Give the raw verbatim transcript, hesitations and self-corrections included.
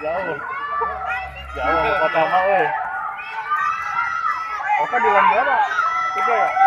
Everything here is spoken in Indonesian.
jauh. Jauh ke kota mah, weh. Opa di lan berapa? Tiga ya?